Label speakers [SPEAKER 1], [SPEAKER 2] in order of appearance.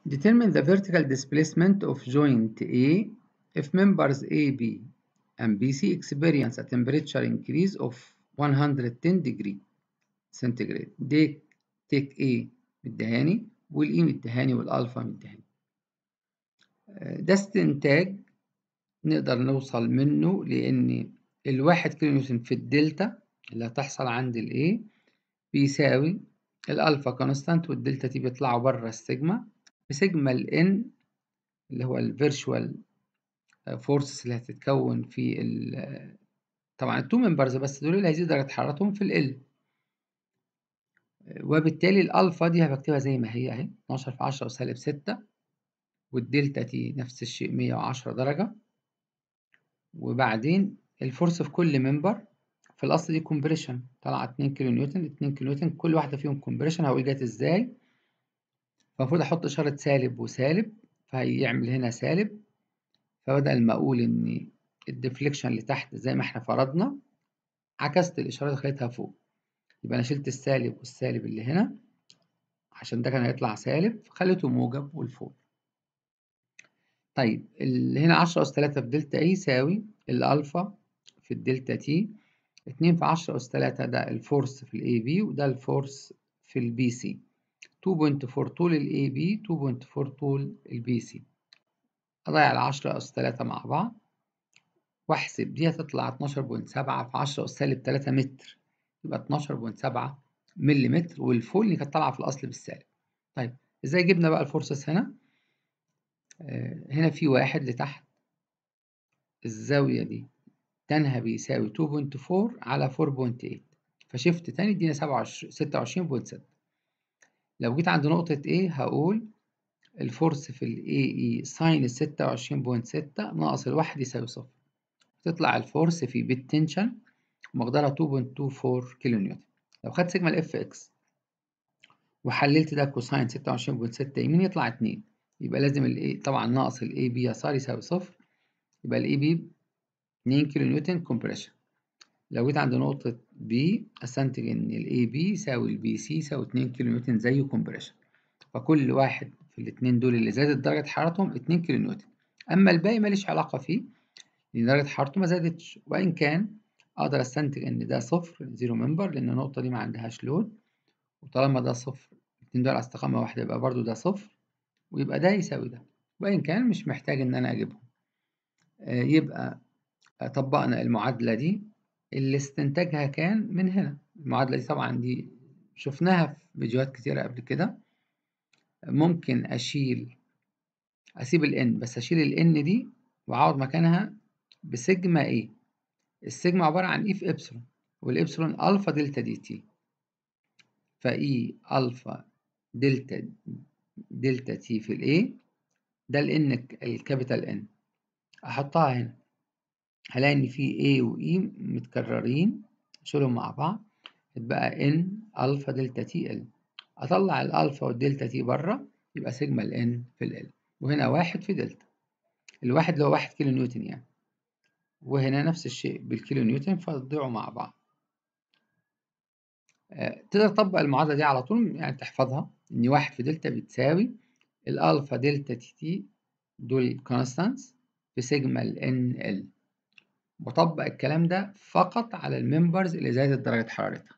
[SPEAKER 1] Determine the vertical displacement of joint A if members A, B, and BC experience a temperature increase of 110 degree centigrade. دي take A مدهاني والإي مدهاني والألفا مدهاني. ده استنتاج نقدر نوصل منه لأن الواحد كيلو نيوتن في الدلتا اللي هتحصل عند الA بيساوي الألفا كونستانت والدلتا تي بيطلعوا بره السيجما بسيجما الN اللي هو الفيرشوال فورسز اللي هتتكون في طبعا التو ممبرز بس دول اللي هيزيد درجة حرارتهم في ال وبالتالي الألفا دي هبكتبها زي ما هي أهي 12 في 10 وسالب 6 والدلتا تي نفس الشيء 110 درجة وبعدين الفورس في كل ممبر في الأصل دي كومبريشن طلع 2 كيلو نيوتن 2 كيلو نيوتن كل واحدة فيهم كومبريشن. هقول جت إزاي؟ فالمفروض أحط إشارة سالب وسالب فهيعمل هنا سالب فبدل ما أقول إن الديفليكشن اللي تحت زي ما إحنا فرضنا عكست الإشارة اللي خليتها فوق يبقى أنا شلت السالب والسالب اللي هنا عشان ده كان هيطلع سالب فخليته موجب والفوق. طيب اللي هنا 10 أس 3 في دلتا إيه يساوي الألفا في الدلتا تي 2 في 10 أس 3 ده الفورس في الأي بي وده الفورس في البي سي 2.4 طول الأي بي 2.4 طول البي سي. أضيع ال 10 أس 3 مع بعض واحسب دي هتطلع 12.7 في 10 أس سالب 3 متر يبقى 12.7 مليمتر والفول اللي كانت طالعة في الأصل بالسالب. طيب إزاي جبنا بقى الفورسز هنا؟ هنا في واحد لتحت الزاوية دي تانها بيساوي 2.4 على 4.8 فشفت تاني ادينا 26.6. لو جيت عند نقطة A هقول الفورس في ال AE ساين 26.6 ناقص الواحد يساوي صفر تطلع الفورس في بالتنشن مقدارها 2.24 كيلو نيوتن. لو خدت سيجما ال FX وحللت ده كوساين 26.6 يمين يطلع 2 يبقى لازم ال A طبعا ناقص ال AB يسار يساوي صفر يبقى ال AB 2 كيلو نيوتن كومبريشن. لو جيت عند نقطة B أستنتج إن ال AB يساوي ال BC يساوي 2 كيلو نيوتن زيه كومبريشن فكل واحد في الاتنين دول اللي زادت درجة حرارتهم 2 كيلو نيوتن. أما الباقي ماليش علاقة فيه لأن درجة حرارته ما زادتش وإن كان أقدر أستنتج إن ده صفر زيرو ممبر لأن النقطة دي ما عندهاش لود وطالما ده صفر الاتنين دول على استقامة واحدة يبقى برضو ده صفر ويبقى ده يساوي ده وإن كان مش محتاج إن أنا أجيبهم. يبقى طبقنا المعادلة دي اللي استنتاجها كان من هنا. المعادلة دي طبعا دي شفناها في فيديوهات كتيرة قبل كده. ممكن أسيب ال N بس أشيل ال N دي وأعوض مكانها بسيجما A. السيجما عبارة عن E في إبسلون والإبسلون ألفا دلتا دي تي فإي ألفا دلتا تي في الA ده ال N الكابيتال N أحطها هنا هلاقي إن في A و E متكررين أشيلهم مع بعض يتبقى N ألفا دلتا تي ال أطلع الألفا والدلتا تي بره يبقى سيجما ال N في ال وهنا واحد في دلتا الواحد اللي هو 1 كيلو نيوتن يعني وهنا نفس الشيء بالكيلو نيوتن فتضيعوا مع بعض. تقدر تطبق المعادلة دي على طول يعني تحفظها إن 1 في دلتا بتساوي الألفا دلتا تي دول كونستانتس في سيجما ال N ال. بطبق الكلام ده فقط على الممبرز اللي زادت درجة حرارتها.